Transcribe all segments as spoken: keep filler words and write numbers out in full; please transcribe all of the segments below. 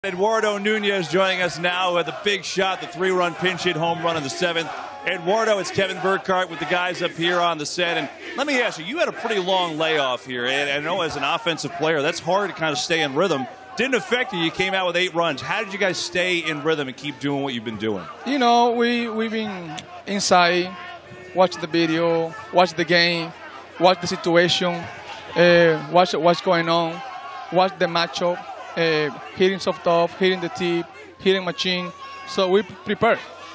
Eduardo Nunez joining us now with a big shot, the three-run pinch hit home run in the seventh. Eduardo, it's Kevin Burkhardt with the guys up here on the set. And let me ask you, you had a pretty long layoff here. And I know as an offensive player, that's hard to kind of stay in rhythm. Didn't affect you. You came out with eight runs. How did you guys stay in rhythm and keep doing what you've been doing? You know, we, we've been inside, watch the video, watch the game, watch the situation, uh, watch what's going on, watch the matchup. Uh, hitting soft off, hitting the tip, hitting machine. So we prepare.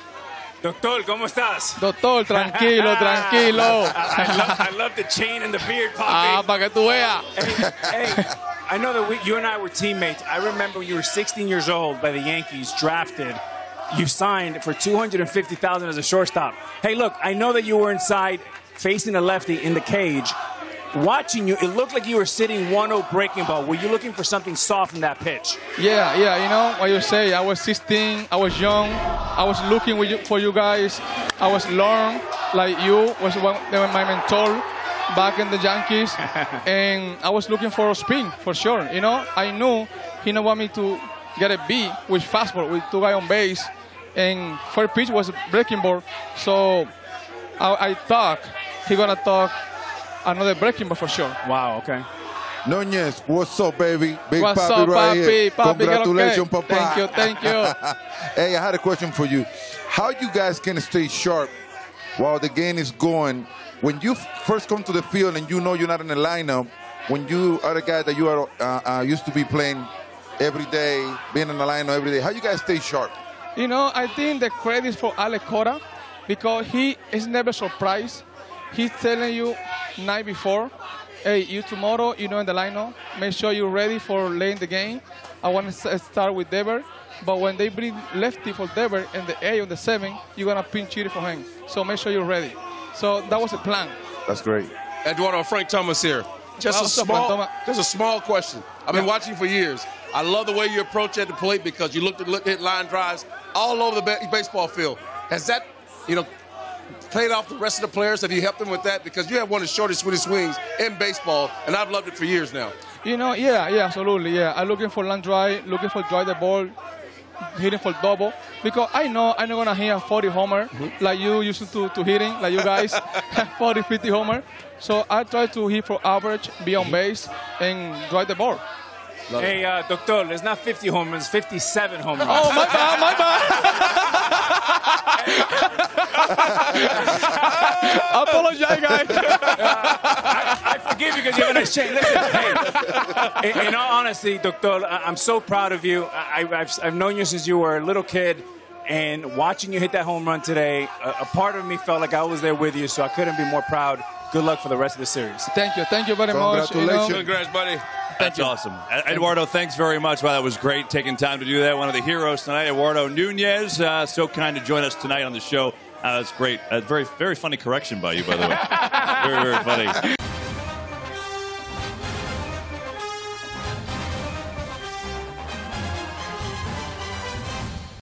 Doctor, ¿cómo estás? Doctor, tranquilo, tranquilo. I, I, love, I love the chain and the beard, Papi. Ah, para que tú veas. Hey, hey, I know that we, you and I were teammates. I remember when you were sixteen years old by the Yankees, drafted. You signed for two hundred fifty thousand dollars as a shortstop. Hey, look, I know that you were inside facing a lefty in the cage. Watching you, it looked like you were sitting one oh breaking ball. Were you looking for something soft in that pitch? Yeah, yeah, you know what you say. I was sixteen, I was young, I was looking with you, for you guys. I was learn like you was one, they were my mentor back in the Yankees, and I was looking for a spin for sure. You know, I knew he didn't want me to get a B with fastball with two guys on base, and first pitch was a breaking ball. So I, I thought he gonna talk. Another breaking ball for sure. Wow, okay. Nunez, what's up, baby? Big what's papi up, right papi? here. Papi, congratulations, okay. papa. Thank you, thank you. Hey, I had a question for you. How you guys can stay sharp while the game is going? When you first come to the field and you know you're not in the lineup, when you are a guy that you are uh, uh, used to be playing every day, being in the lineup every day, how you guys stay sharp? You know, I think the credit is for Alex Cora because he is never surprised. He's telling you night before, hey, you tomorrow, you know, in the lineup, make sure you're ready for late in the game. I want to start with Dever, but when they bring lefty for Dever in the eight or the seven, you're going to pinch hit for him. So make sure you're ready. So that was the plan. That's great. Eduardo, Frank Thomas here. Just, well, a small, up, just a small question. I've been yeah. watching you for years. I love the way you approach at the plate because you look at look at line drives all over the baseball field. Has that, you know, played off the rest of the players? Have you helped them with that? Because you have one of the shortest, sweetest swings in baseball, and I've loved it for years now. You know, yeah, yeah, absolutely, yeah. I'm looking for line drive, looking for drive the ball, hitting for double, because I know I'm not going to hit a forty homer mm-hmm. like you used to, to hitting, like you guys, forty, fifty homer. So I try to hit for average, be on base, and drive the ball. Love hey, uh, Doctor, it's not fifty home runs, fifty-seven home runs. Oh, my bad, my bad. I apologize, guys. I, I forgive you because you have a nice chain. Listen, hey, in, in all honesty, Doctor, I'm so proud of you. I, I've, I've known you since you were a little kid, and watching you hit that home run today, a, a part of me felt like I was there with you, so I couldn't be more proud. Good luck for the rest of the series. Thank you. Thank you very much. Congratulations. You know. Congrats, buddy. That's awesome. Eduardo, thanks very much. Wow, that was great taking time to do that. One of the heroes tonight, Eduardo Nunez, uh, so kind to join us tonight on the show. Uh, it's great. Uh, very, very funny correction by you, by the way. Very, very funny.